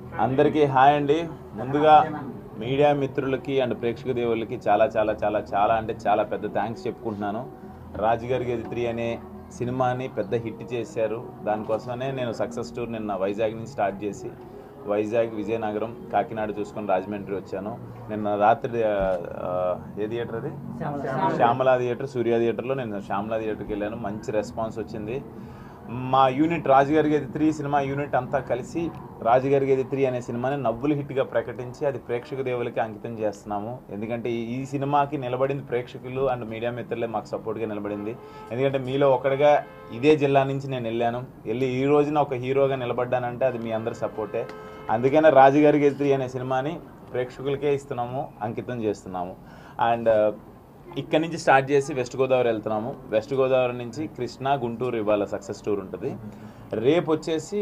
అందరికీ హాయ్ అండి. ముందుగా మీడియా మిత్రులకి అండ్ ప్రేక్షక దేవుళ్ళకి చాలా చాలా చాలా చాలా అంటే చాలా పెద్ద థ్యాంక్స్ చెప్పుకుంటున్నాను. రాజుగారి గది 3 అనే సినిమాని పెద్ద హిట్ చేశారు. దానికోసమే నేను సక్సెస్ టూర్ నిన్న వైజాగ్ నుంచి స్టార్ట్ చేసి వైజాగ్, విజయనగరం, కాకినాడ చూసుకొని రాజమండ్రి వచ్చాను. నిన్న రాత్రి ఏ థియేటర్ అది శ్యామలా థియేటర్, సూర్య థియేటర్లో నేను శ్యామలా థియేటర్కి వెళ్ళాను. మంచి రెస్పాన్స్ వచ్చింది. మా యూనిట్ రాజుగారి గది 3 సినిమా యూనిట్ అంతా కలిసి రాజుగారి గది 3 అనే సినిమాని నవ్వులు హిట్గా ప్రకటించి అది ప్రేక్షక దేవులకి అంకితం చేస్తున్నాము. ఎందుకంటే ఈ సినిమాకి నిలబడింది ప్రేక్షకులు అండ్ మీడియా మిత్రులే మాకు సపోర్ట్గా నిలబడింది. ఎందుకంటే మీలో ఒకటిగా ఇదే జిల్లా నుంచి నేను వెళ్ళి ఈ రోజున ఒక హీరోగా నిలబడ్డానంటే అది మీ అందరి సపోర్టే. అందుకనే రాజుగారి గది 3 అనే సినిమాని ప్రేక్షకులకే ఇస్తున్నాము, అంకితం చేస్తున్నాము. అండ్ ఇక్కడ నుంచి స్టార్ట్ చేసి వెస్ట్ గోదావరి వెళ్తున్నాము. వెస్ట్ గోదావరి నుంచి కృష్ణా, గుంటూరు ఇవాళ సక్సెస్ టూర్ ఉంటుంది. రేపు వచ్చేసి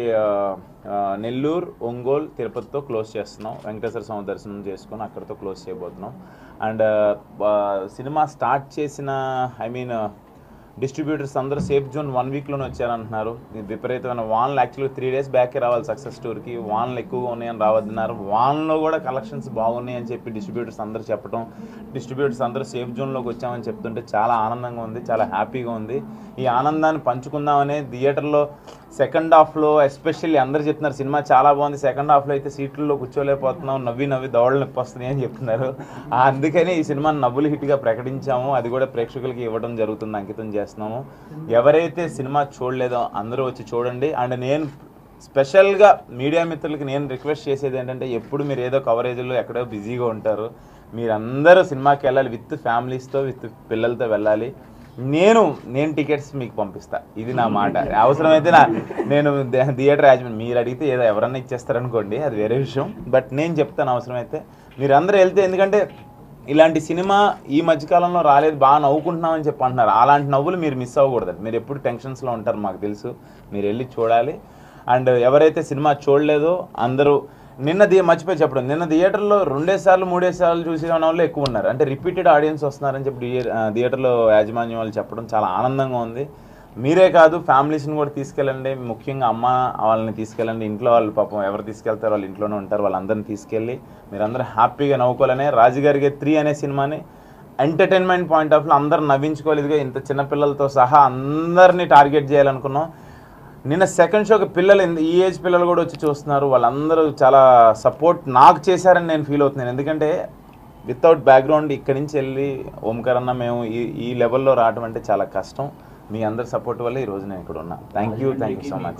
నెల్లూరు, ఒంగోలు, తిరుపతితో క్లోజ్ చేస్తున్నాం. వెంకటేశ్వర స్వామి దర్శనం చేసుకొని అక్కడితో క్లోజ్ చేయబోతున్నాం. అండ్ సినిమా స్టార్ట్ చేసిన డిస్ట్రిబ్యూటర్స్ అందరూ సేఫ్ జోన్ 1 వీక్లోనే వచ్చారంటున్నారు. విపరీతమైన వాన్లు యాక్చువల్గా 3 డేస్ బ్యాకే రావాలి సక్సెస్ టూర్కి. వాన్లు ఎక్కువగా ఉన్నాయని రావద్దన్నారు. వాన్లో కూడా కలెక్షన్స్ బాగున్నాయి అని చెప్పి డిస్ట్రిబ్యూటర్స్ అందరూ చెప్పడం, డిస్ట్రిబ్యూటర్స్ అందరూ సేఫ్ జోన్లోకి వచ్చామని చెప్తుంటే చాలా ఆనందంగా ఉంది, చాలా హ్యాపీగా ఉంది. ఈ ఆనందాన్ని పంచుకుందామనే థియేటర్లో సెకండ్ హాఫ్లో ఎస్పెషల్లీ అందరూ చెప్తున్నారు సినిమా చాలా బాగుంది, సెకండ్ హాఫ్లో అయితే సీట్లలో కూర్చోలేకపోతున్నాం, నవ్వి దవడలు నొప్పి వస్తున్నాయి అని చెప్తున్నారు. అందుకని ఈ సినిమాని నవ్వులు హిట్గా ప్రకటించాము. అది కూడా ప్రేక్షకులకి ఇవ్వడం జరుగుతుంది, అంకితం చేస్తున్నాము. ఎవరైతే సినిమా చూడలేదో అందరూ వచ్చి చూడండి. అండ్ నేను స్పెషల్గా మీడియా మిత్రులకి నేను రిక్వెస్ట్ చేసేది ఏంటంటే, ఎప్పుడు మీరు ఏదో కవరేజ్లో ఎక్కడో బిజీగా ఉంటారు, మీరందరూ సినిమాకి వెళ్ళాలి. విత్ ఫ్యామిలీస్తో, విత్ పిల్లలతో వెళ్ళాలి. నేను టికెట్స్ మీకు పంపిస్తా, ఇది నా మాట. అవసరమైతే నేను థియేటర్ యాజమాన్యం మీరు అడిగితే ఏదో ఎవరన్నా ఇచ్చేస్తారనుకోండి, అది వేరే విషయం. బట్ నేను చెప్తాను అవసరమైతే మీరందరూ వెళ్తే. ఎందుకంటే ఇలాంటి సినిమా ఈ మధ్యకాలంలో రాలేదు, బాగా నవ్వుకుంటున్నామని చెప్పి అంటున్నారు. అలాంటి నవ్వులు మీరు మిస్ అవ్వకూడదు. మీరు ఎప్పుడు టెన్షన్స్లో ఉంటారు మాకు తెలుసు, మీరు వెళ్ళి చూడాలి. అండ్ ఎవరైతే సినిమా చూడలేదో అందరూ మర్చిపోయి చెప్పడం, నిన్న థియేటర్లో 2 సార్లు 3 సార్లు చూసిన వాళ్ళు ఎక్కువ ఉన్నారు. అంటే రిపీటెడ్ ఆడియన్స్ వస్తున్నారని చెప్పి థియేటర్లో యాజమాన్యం వాళ్ళు చెప్పడం చాలా ఆనందంగా ఉంది. మీరే కాదు ఫ్యామిలీస్ని కూడా తీసుకెళ్ళండి. ముఖ్యంగా అమ్మ వాళ్ళని తీసుకెళ్ళండి. ఇంట్లో వాళ్ళు పాపం ఎవరు తీసుకెళ్తారో వాళ్ళు ఇంట్లోనే ఉంటారు, వాళ్ళందరినీ తీసుకెళ్ళి మీరందరూ హ్యాపీగా నవ్వుకోవాలనే రాజుగారి గది 3 అనే సినిమాని ఎంటర్టైన్మెంట్ పాయింట్ ఆఫ్ వ్యూ అందరూ నవ్వించుకోలేదుగా. ఇంత చిన్నపిల్లలతో సహా అందరినీ టార్గెట్ చేయాలనుకున్నాం. నిన్న సెకండ్ షోకి పిల్లలు, ఈ ఏజ్ పిల్లలు కూడా వచ్చి చూస్తున్నారు. వాళ్ళందరూ చాలా సపోర్ట్ నాకు చేశారని నేను ఫీల్ అవుతున్నాను. ఎందుకంటే వితౌట్ బ్యాక్గ్రౌండ్ ఇక్కడి నుంచి వెళ్ళి ఓంకార్ అన్న మేము ఈ లెవెల్లో రావడం అంటే చాలా కష్టం. మీ అందరి సపోర్ట్ వల్ల ఈరోజు నేను ఇక్కడ ఉన్నా. Thank you so much.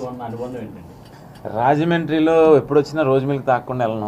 రాజమండ్రిలో ఎప్పుడు వచ్చినా రోజు మిల్క్ తాగకుండా వెళ్ళను.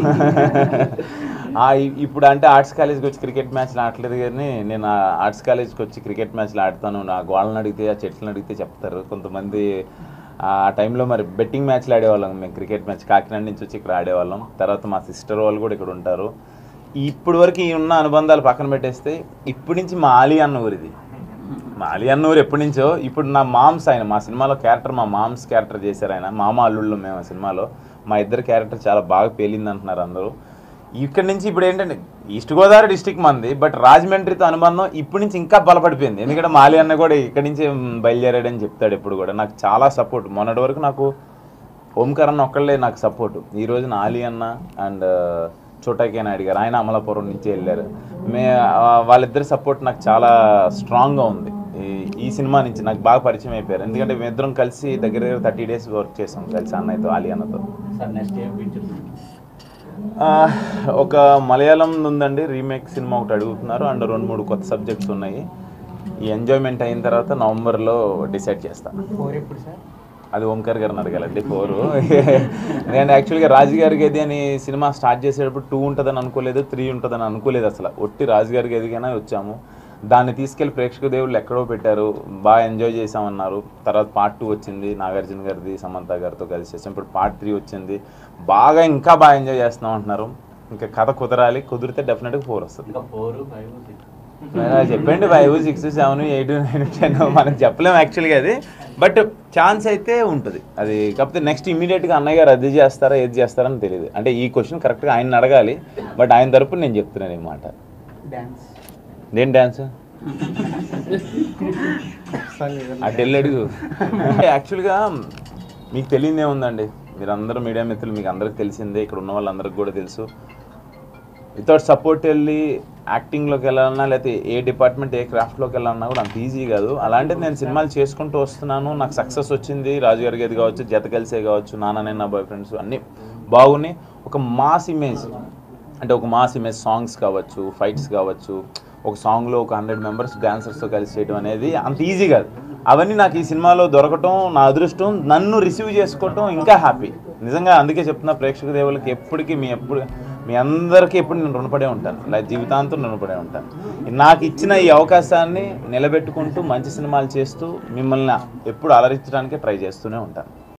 ఇప్పుడు అంటే ఆర్ట్స్ కాలేజ్కి వచ్చి క్రికెట్ మ్యాచ్లు ఆడలేదు, కానీ నేను ఆర్ట్స్ కాలేజ్కి వచ్చి క్రికెట్ మ్యాచ్లు ఆడతాను. నా గోళ్ళని అడిగితే, ఆ చెట్లను అడిగితే చెప్తారు కొంతమంది. ఆ టైంలో మరి బెట్టింగ్ మ్యాచ్లు ఆడేవాళ్ళం మేము. క్రికెట్ మ్యాచ్ కాకినాడ నుంచి వచ్చి ఇక్కడ ఆడేవాళ్ళం. తర్వాత మా సిస్టర్ వాళ్ళు కూడా ఇక్కడ ఉంటారు. ఇప్పటి వరకు ఈ ఉన్న అనుబంధాలు పక్కన పెట్టేస్తే ఇప్పటి నుంచి మా ఆలీ అన్న ఊరిది. మా ఆలీ అన్న ఊరు ఎప్పటి నుంచో. ఇప్పుడు నా మామ్స్, ఆయన మా సినిమాలో క్యారెక్టర్ మా మామ్స్ క్యారెక్టర్ చేశారు. ఆయన మామ అల్లుళ్ళు మేము ఆ సినిమాలో. మా ఇద్దరు క్యారెక్టర్ చాలా బాగా పేలింది అంటున్నారు అందరూ. ఇక్కడి నుంచి ఇప్పుడు ఏంటంటే ఈస్ట్ గోదావరి డిస్టిక్ మంది, బట్ రాజమండ్రితో అనుబంధం ఇప్పటి నుంచి ఇంకా బలపడిపోయింది. ఎందుకంటే మాలి అన్న కూడా ఇక్కడి నుంచి బయలుదేరాడని చెప్తాడు ఎప్పుడు కూడా. నాకు చాలా సపోర్ట్. మొన్నటి వరకు నాకు ఓంకార్ అన్న ఒక్కళ్ళే నాకు సపోర్టు. ఈ రోజున ఆలీ అన్న అండ్ చోటాకే నాయుడు గారు, ఆయన అమలాపురం నుంచి వెళ్ళారు. వాళ్ళిద్దరి సపోర్ట్ నాకు చాలా స్ట్రాంగ్గా ఉంది. ఈ సినిమా నుంచి నాకు బాగా పరిచయం అయిపోయారు. ఎందుకంటే మేమిద్దరం కలిసి దగ్గర 30 days వర్క్ చేసాం కలిసి అన్నయ్యతో, ఆలీ అన్నతో. ఒక మలయాళం ఉందండి రీమేక్ సినిమా ఒకటి అడుగుతున్నారు. అండ్ 2-3 కొత్త సబ్జెక్ట్స్ ఉన్నాయి. ఈ ఎంజాయ్మెంట్ అయిన తర్వాత నవంబర్లో డిసైడ్ చేస్తాను. అది ఓంకార్ గారిని అడగాలండి. 4 నేను యాక్చువల్గా రాజుగారి గది అని సినిమా స్టార్ట్ చేసేటప్పుడు 2 ఉంటుందని అనుకోలేదు, 3 ఉంటుందని అనుకోలేదు. అసలు ఒట్టి రాజుగారి గదికైనా వచ్చాము. దాన్ని తీసుకెళ్ళి ప్రేక్షక దేవుళ్ళు ఎక్కడో పెట్టారు, బాగా ఎంజాయ్ చేసామన్నారు. తర్వాత పార్ట్ 2 వచ్చింది, నాగార్జున గారిది సమంత గారితో కలిసి చేసాం. ఇప్పుడు పార్ట్ 3 వచ్చింది, ఇంకా బాగా ఎంజాయ్ చేస్తున్నాం అంటున్నారు. ఇంకా కథ కుదరాలి, కుదిరితే డెఫినెట్గా 4 వస్తుంది. చెప్పండి 5, 6, 7, 8, 9, 10 మనం చెప్పలేము యాక్చువల్గా అది. బట్ ఛాన్స్ అయితే ఉంటుంది అది. కాకపోతే నెక్స్ట్ ఇమీడియట్గా అన్నయ్య గారు అది చేస్తారా ఏది చేస్తారని తెలియదు. అంటే ఈ క్వశ్చన్ కరెక్ట్గా ఆయన అడగాలి, బట్ ఆయన తరపున నేను చెప్తున్నాను ఈ మాట. నేను డ్యాన్స్ అటు వెళ్ళి అడుగు. యాక్చువల్గా మీకు తెలియదే ఉందండి, మీరందరూ మీడియా మిత్రులు, మీకు అందరికి తెలిసిందే, ఇక్కడ ఉన్న వాళ్ళందరికీ కూడా తెలుసు. వితౌట్ సపోర్ట్ వెళ్ళి యాక్టింగ్లోకి వెళ్ళాలన్నా లేకపోతే ఏ డిపార్ట్మెంట్ ఏ క్రాఫ్ట్లోకి వెళ్ళాలన్నా కూడా అంత ఈజీ కాదు. అలాంటిది నేను సినిమాలు చేసుకుంటూ వస్తున్నాను, నాకు సక్సెస్ వచ్చింది. రాజు గారి గది కావచ్చు, జత కలిసే కావచ్చు, నాన్న నేను నా బాయ్ ఫ్రెండ్స్ అన్నీ బాగున్నాయి. ఒక మాస్ ఇమేజ్ అంటే ఒక మాస్ ఇమేజ్ సాంగ్స్ కావచ్చు, ఫైట్స్ కావచ్చు, ఒక సాంగ్లో ఒక 100 మెంబర్స్ డాన్సర్స్తో కలిసి చేయడం అనేది అంత ఈజీ కాదు. అవన్నీ నాకు ఈ సినిమాలో దొరకటం నా అదృష్టం, నన్ను రిసీవ్ చేసుకోవటం ఇంకా హ్యాపీ నిజంగా. అందుకే చెప్తున్నా ప్రేక్షక దేవులకి ఎప్పటికీ మీ అందరికీ ఎప్పుడు నేను రుణపడే ఉంటాను, లైక్ జీవితాంతం రుణపడే ఉంటాను. నాకు ఇచ్చిన ఈ అవకాశాన్ని నిలబెట్టుకుంటూ మంచి సినిమాలు చేస్తూ మిమ్మల్ని ఎప్పుడు అలరించడానికే ట్రై చేస్తూనే ఉంటాను.